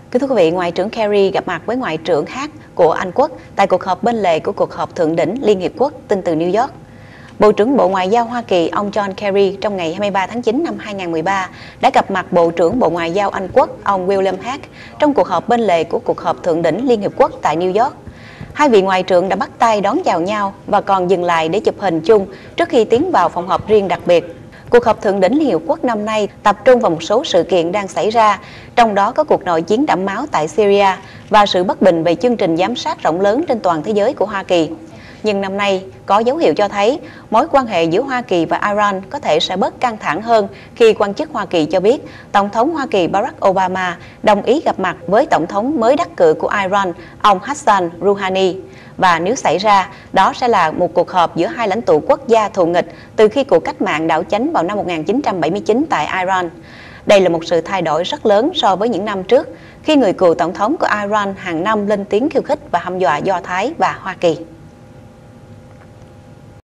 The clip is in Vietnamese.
Kính thưa quý vị, Ngoại trưởng Kerry gặp mặt với Ngoại trưởng khác của Anh Quốc tại cuộc họp bên lề của cuộc họp thượng đỉnh Liên Hiệp Quốc, tin từ New York. Bộ trưởng Bộ Ngoại giao Hoa Kỳ ông John Kerry trong ngày 23 tháng 9 năm 2013 đã gặp mặt Bộ trưởng Bộ Ngoại giao Anh Quốc ông William Hague trong cuộc họp bên lề của cuộc họp thượng đỉnh Liên Hiệp Quốc tại New York. Hai vị ngoại trưởng đã bắt tay đón chào nhau và còn dừng lại để chụp hình chung trước khi tiến vào phòng họp riêng đặc biệt. Cuộc họp thượng đỉnh Liên Hiệp Quốc năm nay tập trung vào một số sự kiện đang xảy ra, trong đó có cuộc nội chiến đẫm máu tại Syria và sự bất bình về chương trình giám sát rộng lớn trên toàn thế giới của Hoa Kỳ. Nhưng năm nay có dấu hiệu cho thấy mối quan hệ giữa Hoa Kỳ và Iran có thể sẽ bớt căng thẳng hơn khi quan chức Hoa Kỳ cho biết Tổng thống Hoa Kỳ Barack Obama đồng ý gặp mặt với Tổng thống mới đắc cử của Iran, ông Hassan Rouhani. Và nếu xảy ra, đó sẽ là một cuộc họp giữa hai lãnh tụ quốc gia thù nghịch từ khi cuộc cách mạng đảo chánh vào năm 1979 tại Iran. Đây là một sự thay đổi rất lớn so với những năm trước, khi người cựu tổng thống của Iran hàng năm lên tiếng khiêu khích và hăm dọa Do Thái và Hoa Kỳ.